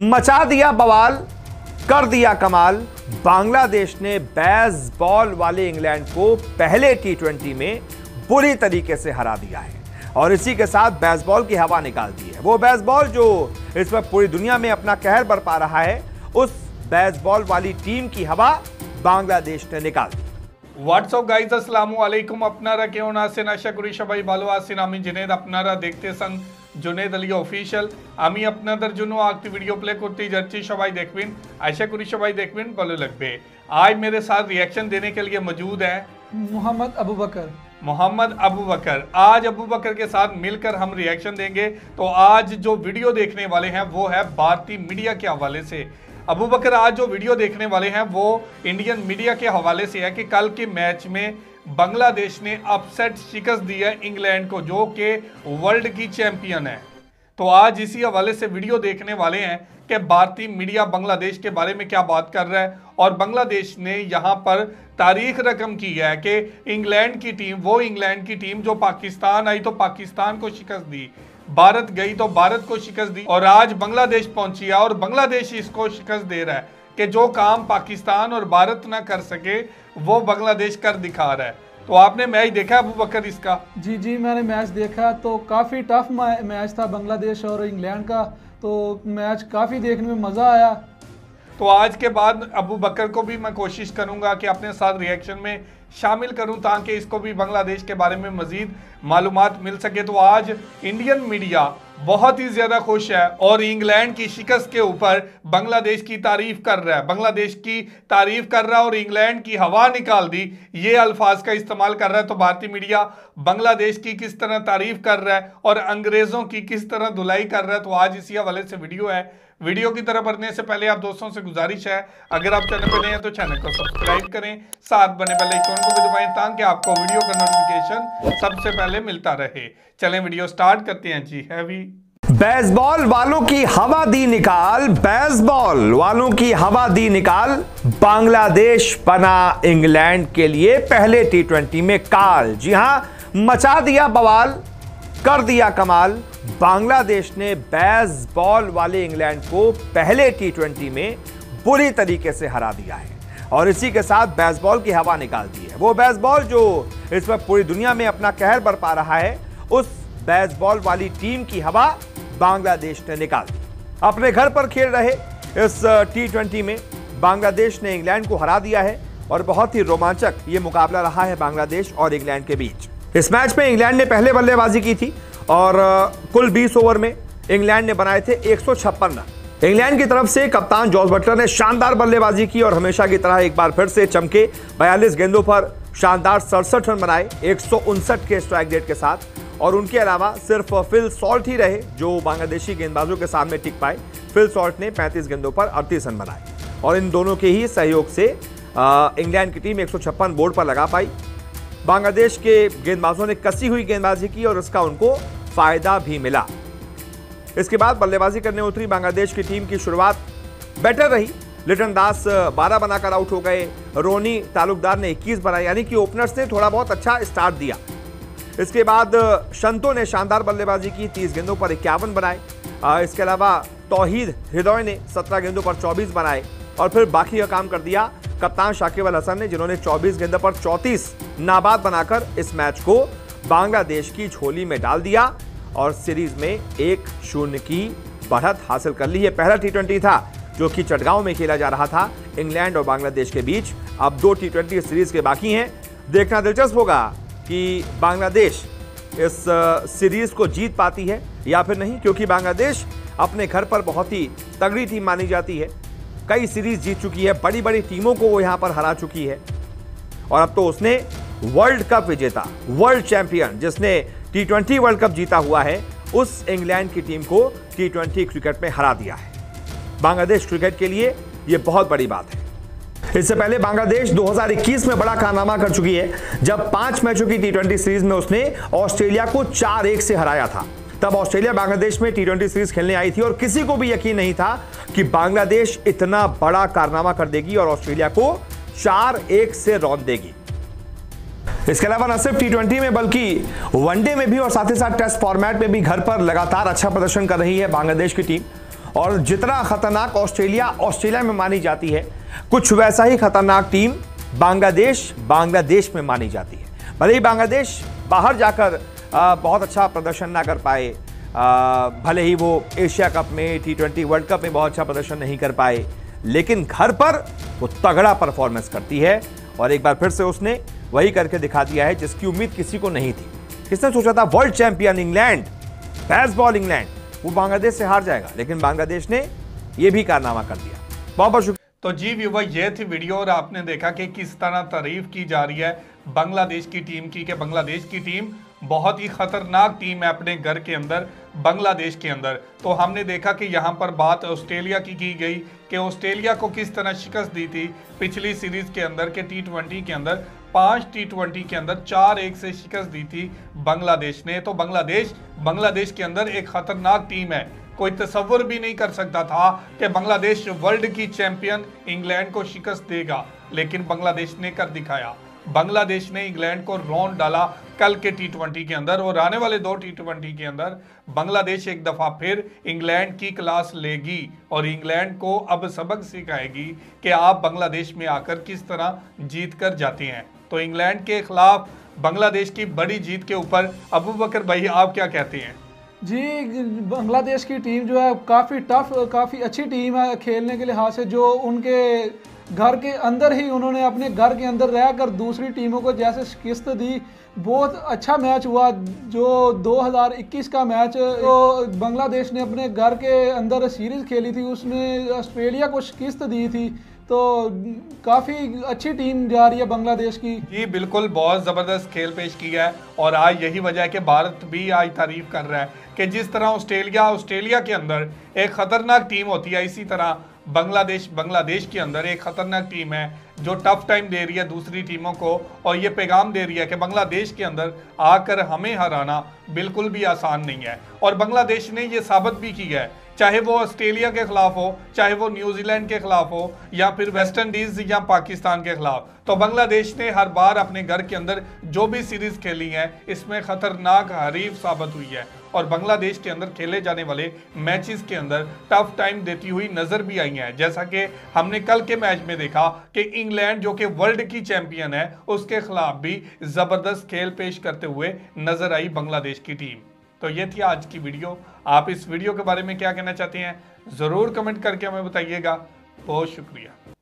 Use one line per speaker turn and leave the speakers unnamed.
मचा दिया बवाल, कर दिया कमाल। बांग्लादेश ने बेसबॉल वाले इंग्लैंड को पहले टी20 में बुरी तरीके से हरा दिया है और इसी के साथ बेसबॉल की हवा निकाल दी है। वो बेसबॉल जो इस वक्त पूरी दुनिया में अपना कहर बरपा रहा है, उस बेसबॉल वाली टीम की हवा बांग्लादेश ने निकाल दी।
व्हाट्सअप गाइज अस्सलामु आलैकुम। अपनारा केवन आसेन आशा करी सबाई ভালো আছেন। আমি জুনেদ, আপনারা দেখতেছেন জুনেদ আলী অফিশিয়াল। আমি আপনাদের জন্য একটি ভিডিও প্লে করতে যাচ্ছি, সবাই দেখবেন। आशा करी सबाई देखবেন, ভালো লাগবে। आज मेरे साथ रिएक्शन देने के लिए मौजूद है
मोहम्मद अबू बकर। आज अबू बकर के साथ मिलकर हम रिएक्शन देंगे। तो आज जो वीडियो देखने वाले हैं वो है भारतीय मीडिया के हवाले से। अबू बकर आज जो वीडियो देखने वाले हैं वो इंडियन मीडिया के हवाले से है कि कल के मैच में बांग्लादेश ने अपसेट शिकस्त दी है इंग्लैंड को, जो कि वर्ल्ड की चैंपियन है। तो आज इसी हवाले से वीडियो देखने वाले हैं कि भारतीय मीडिया बांग्लादेश के बारे में क्या बात कर रहा है और बांग्लादेश ने यहाँ पर तारीख रकम की है कि इंग्लैंड की टीम, वो इंग्लैंड की टीम जो पाकिस्तान आई तो पाकिस्तान को शिकस्त दी, भारत गई तो भारत को शिकस्त दी, और आज बांग्लादेश पहुंची है और बांग्लादेश इसको शिकस्त दे रहा है कि जो काम पाकिस्तान और भारत ना कर सके वो बांग्लादेश कर दिखा रहा है। तो आपने मैच देखा अबू बकर इसका? जी मैंने मैच देखा, तो काफ़ी टफ मैच था बांग्लादेश और इंग्लैंड का। तो मैच काफ़ी देखने में मज़ा आया।
तो आज के बाद अबू बकर को भी मैं कोशिश करूंगा कि अपने साथ रिएक्शन में शामिल करूं ताकि इसको भी बांग्लादेश के बारे में मजीद मालूमात मिल सके। तो आज इंडियन मीडिया बहुत ही ज़्यादा खुश है और इंग्लैंड की शिकस्त के ऊपर बांग्लादेश की तारीफ कर रहा है, बांग्लादेश की तारीफ कर रहा है और इंग्लैंड की हवा निकाल दी, ये अल्फाज का इस्तेमाल कर रहा है। तो भारतीय मीडिया बांग्लादेश की किस तरह तारीफ कर रहा है और अंग्रेज़ों की किस तरह धुलाई कर रहा है, तो आज इसी हवाले से वीडियो है। वीडियो की तरफ बढ़ने से पहले आप दोस्तों से गुजारिश है, अगर आप चैनल पर नए हैं तो चैनल को सब्सक्राइब करें, साथ बने बेल आइकन को भी दबाएं ताकि आपको वीडियो का नोटिफिकेशन सबसे पहले मिलता रहे। चलें वीडियो स्टार्ट करते हैं जी। हैवी
बेसबॉल वालों की हवा दी निकाल, बेसबॉल वालों की हवा दी निकाल। बांग्लादेश बना इंग्लैंड के लिए पहले टी20 में काल। जी हां, मचा दिया बवाल, कर दिया कमाल। बांग्लादेश ने बेसबॉल वाले इंग्लैंड को पहले टी20 में बुरी तरीके से हरा दिया है और इसी के साथ बेसबॉल की हवा निकाल दी है। वो बेसबॉल जो इस वक्त पूरी दुनिया में अपना कहर बरपा रहा है, उस बेसबॉल वाली टीम की हवा बांग्लादेश ने निकाल दी। अपने घर पर खेल रहे इस टी20 में बांग्लादेश ने इंग्लैंड को हरा दिया है और बहुत ही रोमांचक ये मुकाबला रहा है बांग्लादेश और इंग्लैंड के बीच। इस मैच में इंग्लैंड ने पहले बल्लेबाजी की थी और कुल 20 ओवर में इंग्लैंड ने बनाए थे 156 रन। इंग्लैंड की तरफ से कप्तान जॉस बटलर ने शानदार बल्लेबाजी की और हमेशा की तरह एक बार फिर से चमके। 42 गेंदों पर शानदार 67 रन बनाए 159 के स्ट्राइक रेट के साथ, और उनके अलावा सिर्फ फिल सॉल्ट ही रहे जो बांग्लादेशी गेंदबाजों के सामने टिक पाए। फिल सॉल्ट ने 35 गेंदों पर 38 रन बनाए और इन दोनों के ही सहयोग से इंग्लैंड की टीम 156 बोर्ड पर लगा पाई। बांग्लादेश के गेंदबाजों ने कसी हुई गेंदबाजी की और इसका उनको फायदा भी मिला। इसके बाद बल्लेबाजी करने उतरी बांग्लादेश की टीम की शुरुआत बेटर रही। लिटन दास 12 बनाकर आउट हो गए, रोनी तालुकदार ने 21 बनाए, यानी कि ओपनर्स ने थोड़ा बहुत अच्छा स्टार्ट दिया। इसके बाद शंतो ने शानदार बल्लेबाजी की, 30 गेंदों पर 51 बनाए। इसके अलावा तौहीद हृदय ने 17 गेंदों पर 24 बनाए और फिर बाकी का काम कर दिया कप्तान शाकिब अल हसन ने, जिन्होंने 24 गेंदों पर 34 नाबाद बनाकर इस मैच को बांग्लादेश की झोली में डाल दिया और सीरीज में 1-0 की बढ़त हासिल कर ली है। पहला टी20 था जो कि चटगांव में खेला जा रहा था इंग्लैंड और बांग्लादेश के बीच। अब 2 टी20 सीरीज के बाकी हैं। देखना दिलचस्प होगा कि बांग्लादेश इस सीरीज को जीत पाती है या फिर नहीं, क्योंकि बांग्लादेश अपने घर पर बहुत ही तगड़ी टीम मानी जाती है। कई सीरीज जीत चुकी है, बड़ी बड़ी टीमों को वो यहाँ पर हरा चुकी है और अब तो उसने वर्ल्ड कप विजेता, वर्ल्ड चैंपियन जिसने टी20 वर्ल्ड कप जीता हुआ है, उस इंग्लैंड की टीम को टी20 क्रिकेट में हरा दिया है। बांग्लादेश क्रिकेट के लिए यह बहुत बड़ी बात है। इससे पहले बांग्लादेश 2021 में बड़ा कारनामा कर चुकी है, जब 5 मैचों की टी20 सीरीज में उसने ऑस्ट्रेलिया को 4-1 से हराया था। तब ऑस्ट्रेलिया बांग्लादेश में टी20 सीरीज खेलने आई थी और किसी को भी यकीन नहीं था कि बांग्लादेश इतना बड़ा कारनामा कर देगी और ऑस्ट्रेलिया को 4-1 से रौंद देगी। इसके अलावा न सिर्फ टी20 में बल्कि वनडे में भी और साथ ही साथ टेस्ट फॉर्मेट में भी घर पर लगातार अच्छा प्रदर्शन कर रही है बांग्लादेश की टीम। और जितना खतरनाक ऑस्ट्रेलिया में मानी जाती है, कुछ वैसा ही खतरनाक टीम बांग्लादेश में मानी जाती है। भले ही बांग्लादेश बाहर जाकर बहुत अच्छा प्रदर्शन ना कर पाए, भले ही वो एशिया कप में, T20 वर्ल्ड कप में बहुत अच्छा प्रदर्शन नहीं कर पाए, लेकिन घर पर वो तगड़ा परफॉर्मेंस करती है। और एक बार फिर से उसने वही करके दिखा दिया है जिसकी उम्मीद किसी को नहीं थी। किसने सोचा था world champion England, Bazball England, वो बांग्लादेश से हार जाएगा, लेकिन बांग्लादेश ने ये भी कारनामा कर दिया। बहुत बहुत शुक्रिया।
तो जी व्यूवर, ये थी वीडियो और आपने देखा कि किस तरह तारीफ की जा रही है बांग्लादेश की टीम की, कि बांग्लादेश की टीम बहुत ही खतरनाक टीम है अपने घर के अंदर, बांग्लादेश के अंदर। तो हमने देखा कि यहाँ पर बात ऑस्ट्रेलिया की गई कि ऑस्ट्रेलिया को किस तरह शिकस्त दी थी पिछली सीरीज के अंदर, के T20 के अंदर 5 T20 के अंदर 4-1 से शिकस्त दी थी बांग्लादेश ने। तो बांग्लादेश के अंदर एक खतरनाक टीम है। कोई तसव्वुर भी नहीं कर सकता था कि बांग्लादेश वर्ल्ड की चैंपियन इंग्लैंड को शिकस्त देगा, लेकिन बांग्लादेश ने कर दिखाया। बांग्लादेश ने इंग्लैंड को रौंद डाला कल के T20 के अंदर, और आने वाले 2 T20 के अंदर बांग्लादेश एक दफा फिर इंग्लैंड की क्लास लेगी और इंग्लैंड को अब सबक सिखाएगी कि आप बांग्लादेश में आकर किस तरह जीत कर जाते हैं। तो इंग्लैंड के खिलाफ बांग्लादेश की बड़ी जीत के ऊपर अबू बकर भाई आप क्या कहते हैं?
जी, बांग्लादेश की टीम जो है काफ़ी टफ, काफ़ी अच्छी टीम है खेलने के लिहाज से। जो उनके घर के अंदर ही उन्होंने अपने घर के अंदर रहकर दूसरी टीमों को जैसे शिकस्त दी, बहुत अच्छा मैच हुआ। जो 2021 का मैच तो बांग्लादेश ने अपने घर के अंदर सीरीज़ खेली थी, उसमें ऑस्ट्रेलिया को शिकस्त दी थी। तो काफ़ी अच्छी टीम जा रही है बांग्लादेश की।
जी बिल्कुल, बहुत ज़बरदस्त खेल पेश किया है, और आज यही वजह है कि भारत भी आज तारीफ कर रहा है कि जिस तरह ऑस्ट्रेलिया के अंदर एक ख़तरनाक टीम होती है, इसी तरह बांग्लादेश के अंदर एक ख़तरनाक टीम है जो टफ टाइम दे रही है दूसरी टीमों को, और ये पैगाम दे रही है कि बांग्लादेश के अंदर आकर हमें हराना बिल्कुल भी आसान नहीं है। और बांग्लादेश ने ये साबित भी किया है, चाहे वो ऑस्ट्रेलिया के खिलाफ हो, चाहे वो न्यूजीलैंड के खिलाफ हो, या फिर वेस्ट इंडीज या पाकिस्तान के खिलाफ। तो बांग्लादेश ने हर बार अपने घर के अंदर जो भी सीरीज खेली है, इसमें खतरनाक हरीफ साबित हुई है, और बांग्लादेश के अंदर खेले जाने वाले मैचेस के अंदर टफ टाइम देती हुई नजर भी आई है। जैसा कि हमने कल के मैच में देखा कि इंग्लैंड जो कि वर्ल्ड की चैंपियन है, उसके खिलाफ भी जबरदस्त खेल पेश करते हुए नजर आई बांग्लादेश की टीम। तो ये थी आज की वीडियो। आप इस वीडियो के बारे में क्या कहना चाहते हैं, जरूर कमेंट करके हमें बताइएगा। बहुत शुक्रिया।